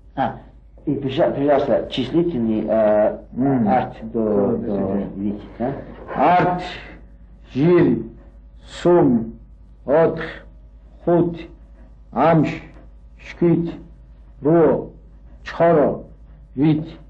И, пожалуйста, числительный арт до видите, да? Арт, жил, сум, отх, худ, амш, шкит, ро, чхоро, вит.